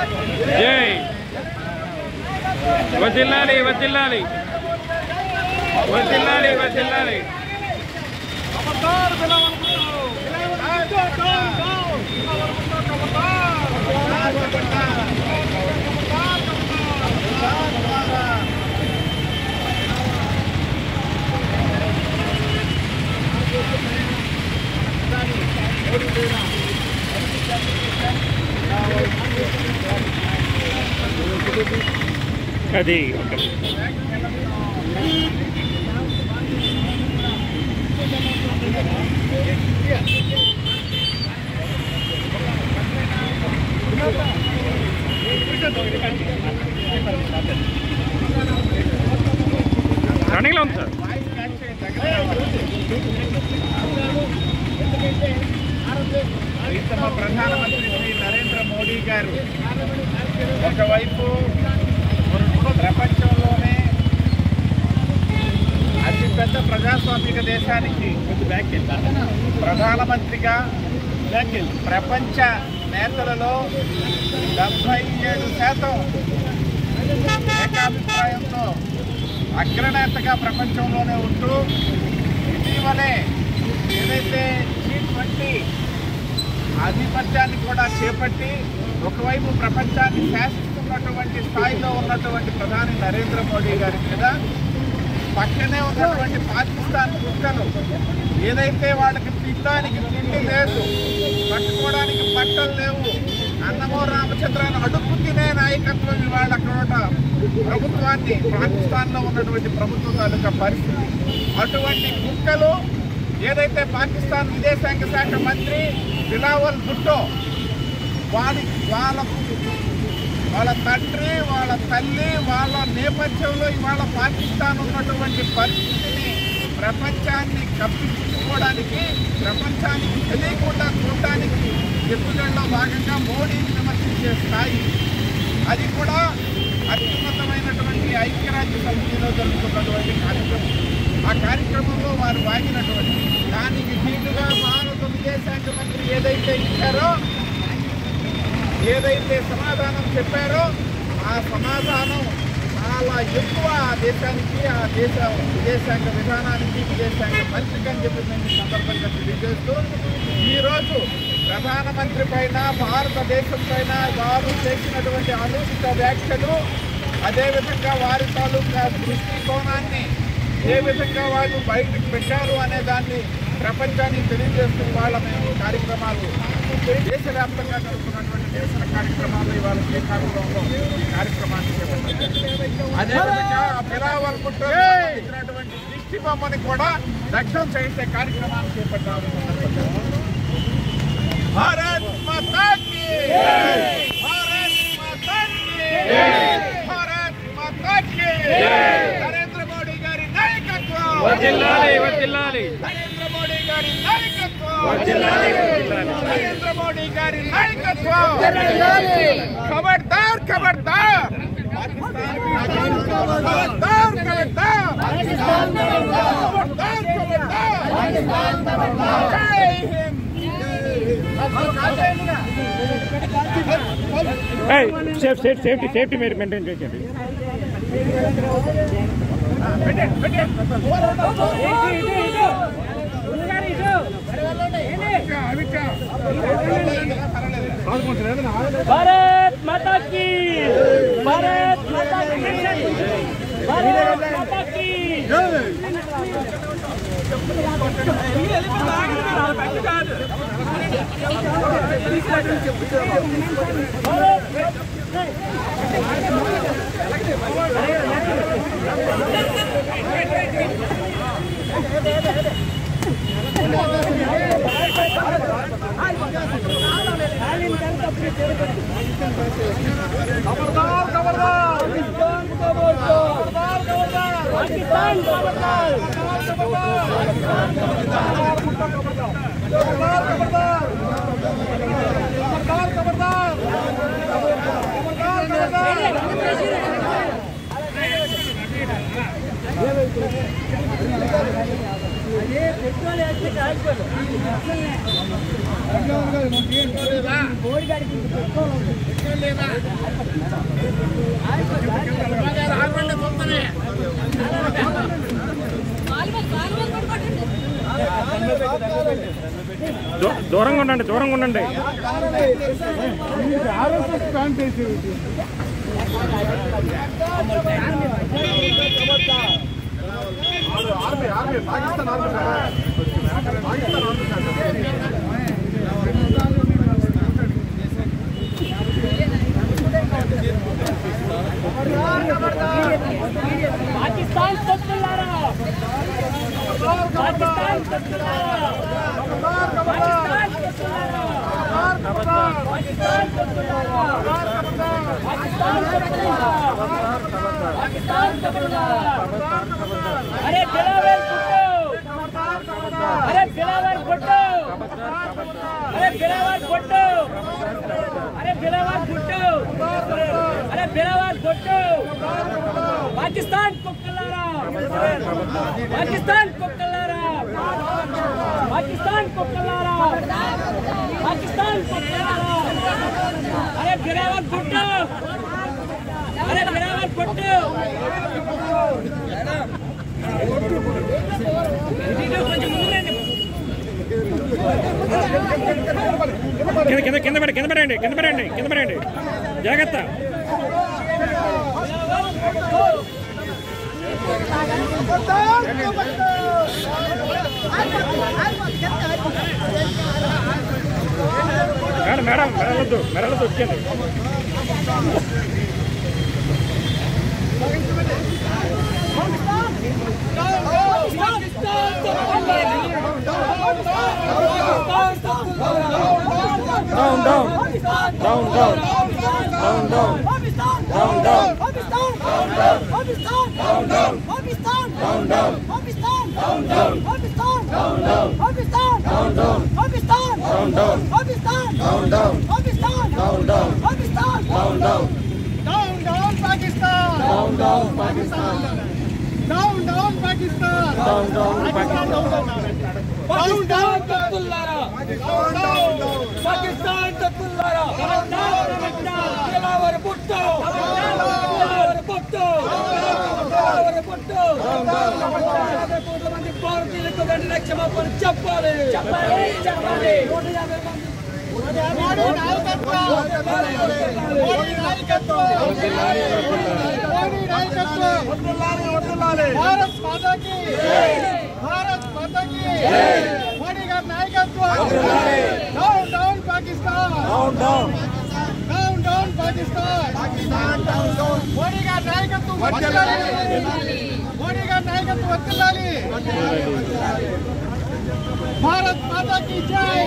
జై వదిల్లాలి వదిల్లాలి వదిల్లాలి వదిల్లాలి అది రన్నింగ్లో ఉంది సార్. ప్రధానమంత్రి శ్రీ నరేంద్ర మోడీ గారు ఒకవైపు ప్రపంచంలోనే అతిపెద్ద ప్రజాస్వామిక దేశానికి ప్రధానమంత్రిగా ప్రపంచ నేతలలో 77% ఏకాభిప్రాయంతో అగ్రనేతగా ప్రపంచంలోనే ఉంటూ ఇటీవలే ఏదైతే G20 ఆధిపత్యాన్ని కూడా చేపట్టి ఒకవైపు ప్రపంచాన్ని శాసిస్తున్నటువంటి స్థాయిలో ఉన్నటువంటి ప్రధాని నరేంద్ర మోడీ గారి మీద పక్కనే ఉన్నటువంటి పాకిస్తాన్ కుక్కలు ఏదైతే వాళ్ళకి తినడానికి తిండి లేదు, కట్టుకోవడానికి బట్టలు లేవు, అన్నమో రామచంద్రాన్ని అడుగు తినే నాయకత్వం ఇవాళ అక్కడ ప్రభుత్వాన్ని పాకిస్తాన్లో ఉన్నటువంటి ప్రభుత్వం తాలూకా పరిస్థితి. అటువంటి కుక్కలు ఏదైతే పాకిస్తాన్ విదేశాంగ శాఖ మంత్రి బిలావల్ భుట్టో వాళ్ళ తండ్రి, వాళ్ళ తల్లి, వాళ్ళ నేపథ్యంలో ఇవాళ పాకిస్తాన్ ఉన్నటువంటి పరిస్థితిని ప్రపంచాన్ని కప్పించుకోవడానికి, ప్రపంచానికి తెలియకుండా చూడటానికి ఎత్తుగడలో భాగంగా మోడీని విమర్శించే స్థాయి. అది కూడా అత్యున్నతమైనటువంటి ఐక్యరాజ్య సమితిలో జరుగుతున్నటువంటి కార్యక్రమం. ఆ కార్యక్రమంలో వారు వాగినటువంటి దానికి దీటుగా భారత విదేశాంగ మంత్రి ఏదైతే ఇచ్చారో, ఏదైతే సమాధానం చెప్పారో ఆ సమాధానం చాలా ఎక్కువ ఆ దేశానికి, ఆ దేశ విదేశాంగ విధానానికి, విదేశాంగ మంత్రికి అని చెప్పి మేము ఈ సందర్భంగా తెలియజేస్తూ ఈరోజు ప్రధానమంత్రి పైన, భారతదేశం పైన వారు చేసినటువంటి అనుచిత వ్యాఖ్యలు, అదేవిధంగా వారి తాలూకా దృష్టికోణాన్ని ఏ విధంగా వాళ్ళు బయటకు పెట్టారు అనే దాన్ని ప్రపంచానికి తెలియజేస్తూ వాళ్ళ మేము కార్యక్రమాలు దేశవ్యాప్తంగా జరుగుతున్నటువంటి నిరసన కార్యక్రమాలు ఇవాళ శ్రీకాకుళంలో ఈ కార్యక్రమాన్ని చేపట్టారు. అదేవిధంగా బిలావల్ భుట్టో ఇచ్చినటువంటి దిష్టి బొమ్మని కూడా దగ్ధం చేసే కార్యక్రమాన్ని చేపట్టారు. భారత్ మాతా కీ జై, భారత్ మాతా కీ జై, భారత్ మాతా కీ జై. నరేంద్ర మోడీ గారి నాయకత్వం వదిల్లాలి వదిల్లాలి, నరేంద్ర మోడీ గారి నాయకత్వం వదిల్లాలి వదిల్లాలి, నరేంద్ర మోడీ గారి నాయకత్వం. ఖబర్దార్ ఖబర్దార్ పాకిస్తాన్, ఖబర్దార్ ఖబర్దార్ పాకిస్తాన్, ఖబర్దార్ ఖబర్దార్. జై హింద్. సేఫ్టీ మీరు మెయింటైన్ చేయండి. भारत माता की, भारत माता की, भारत माता की. खबरदार खबरदार पाकिस्तान खबरदार, దూరంగా ఉండండి, దూరంగా ఉండండి. पाकिस्तान तत्लारा पाकिस्तान तत्लारा पाकिस्तान तत्लारा पाकिस्तान तत्लारा पाकिस्तान तत्लारा पाकिस्तान तत्लारा अरे बिलावल फुटो अरे बिलावल फुटो अरे बिलावल फुटो अरे बिलावल फुटो अरे बिलावल फुटो पाकिस्तान को कल्लारा पाकिस्तान को कल्लारा पाकिस्तान को कल्लारा पाकिस्तान को कल्लारा अरे गिरावट फुटो अरे गिरावट फुटो కింద పడండి జాగ్రత్త. మేడం మెరలొద్దు వచ్చేది. క్షమాపణ చెప్పాలి చెప్పాలి. भारत माता की मोदी का नायकत्व. डाउन पाकिस्तान डाउन पाकिस्तान मोदी का नायकत्व वर्तिल्लाली. भारत माता की जय.